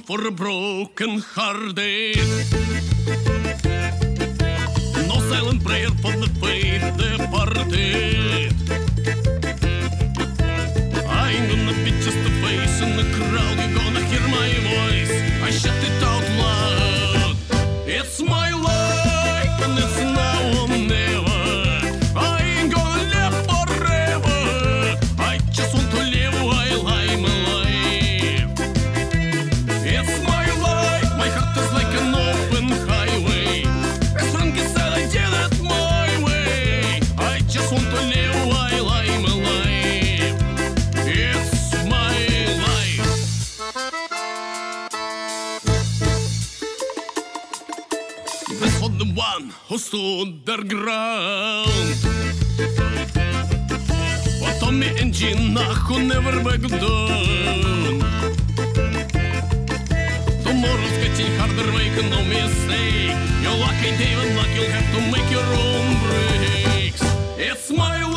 for a broken hearted. No silent prayer for the faith departed. I ain't gonna be just a face in the crowd. You're gonna hear my voice. I shut it out loud. It's my life and it's now or never. I ain't gonna live forever. I just want to live while I'm alive. It's my life. My heart is like an open highway. As Frankie said, I did it my way. I just want to live while I'm alive. It's my life. This for the one who stood their ground. For Tommy and Gina who never back down. Tomorrow's getting harder, make no mistake. Your luck ain't even luck, you'll have to make your own breaks. It's my life.